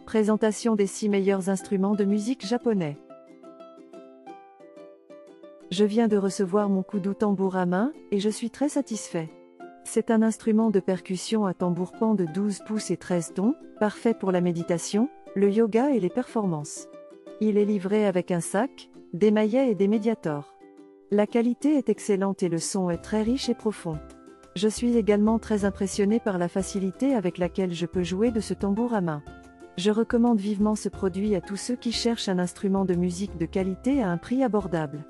Présentation des 6 meilleurs instruments de musique japonais. Je viens de recevoir mon kudu tambour à main, et je suis très satisfait. C'est un instrument de percussion à tambour pan de 12 pouces et 13 tons, parfait pour la méditation, le yoga et les performances. Il est livré avec un sac, des maillets et des médiators. La qualité est excellente et le son est très riche et profond. Je suis également très impressionné par la facilité avec laquelle je peux jouer de ce tambour à main. Je recommande vivement ce produit à tous ceux qui cherchent un instrument de musique de qualité à un prix abordable.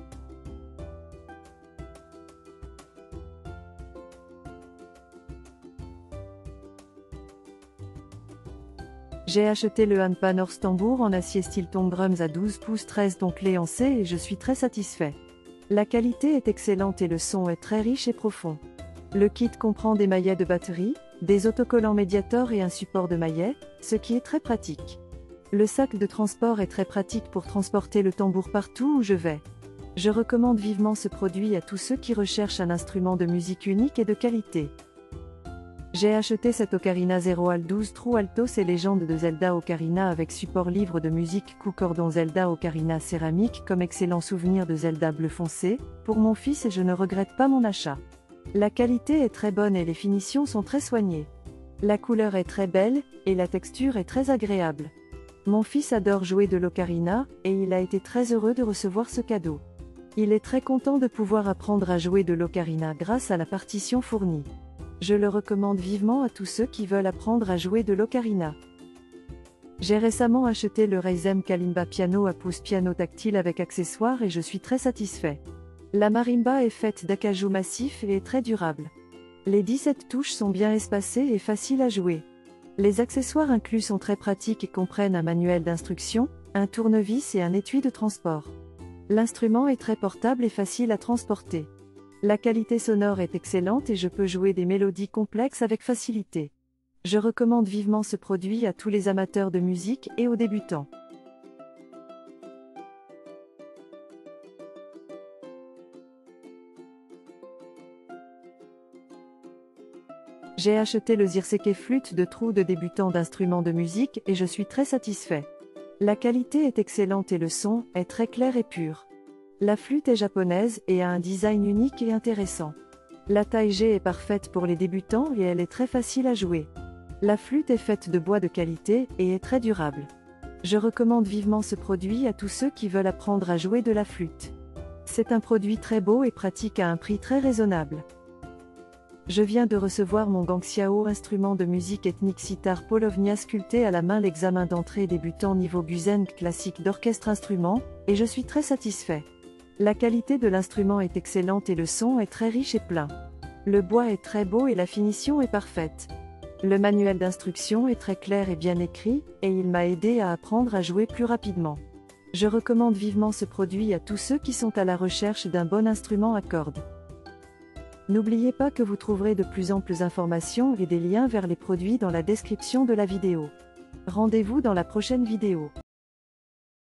J'ai acheté le Hanpan Horse Tambour en acier style Tone Drums à 12 pouces 13 tons clé en C et je suis très satisfait. La qualité est excellente et le son est très riche et profond. Le kit comprend des maillets de batterie, des autocollants médiators et un support de maillets, ce qui est très pratique. Le sac de transport est très pratique pour transporter le tambour partout où je vais. Je recommande vivement ce produit à tous ceux qui recherchent un instrument de musique unique et de qualité. J'ai acheté cette Ocarina Zero Al 12 True Altos et légende de Zelda Ocarina avec support livre de musique coup cordon Zelda Ocarina céramique comme excellent souvenir de Zelda bleu foncé, pour mon fils et je ne regrette pas mon achat. La qualité est très bonne et les finitions sont très soignées. La couleur est très belle, et la texture est très agréable. Mon fils adore jouer de l'ocarina, et il a été très heureux de recevoir ce cadeau. Il est très content de pouvoir apprendre à jouer de l'ocarina grâce à la partition fournie. Je le recommande vivement à tous ceux qui veulent apprendre à jouer de l'ocarina. J'ai récemment acheté le Reizem Kalimba Piano à pouce piano tactile avec accessoires et je suis très satisfait. La marimba est faite d'acajou massif et est très durable. Les 17 touches sont bien espacées et faciles à jouer. Les accessoires inclus sont très pratiques et comprennent un manuel d'instruction, un tournevis et un étui de transport. L'instrument est très portable et facile à transporter. La qualité sonore est excellente et je peux jouer des mélodies complexes avec facilité. Je recommande vivement ce produit à tous les amateurs de musique et aux débutants. J'ai acheté le Zirseke flûte de trou de débutant d'instruments de musique et je suis très satisfait. La qualité est excellente et le son est très clair et pur. La flûte est japonaise et a un design unique et intéressant. La taille G est parfaite pour les débutants et elle est très facile à jouer. La flûte est faite de bois de qualité et est très durable. Je recommande vivement ce produit à tous ceux qui veulent apprendre à jouer de la flûte. C'est un produit très beau et pratique à un prix très raisonnable. Je viens de recevoir mon Gangxiao instrument de musique ethnique sitar Polovnia sculpté à la main l'examen d'entrée débutant niveau Guzen classique d'orchestre instrument, et je suis très satisfait. La qualité de l'instrument est excellente et le son est très riche et plein. Le bois est très beau et la finition est parfaite. Le manuel d'instruction est très clair et bien écrit, et il m'a aidé à apprendre à jouer plus rapidement. Je recommande vivement ce produit à tous ceux qui sont à la recherche d'un bon instrument à cordes. N'oubliez pas que vous trouverez de plus amples informations et des liens vers les produits dans la description de la vidéo. Rendez-vous dans la prochaine vidéo.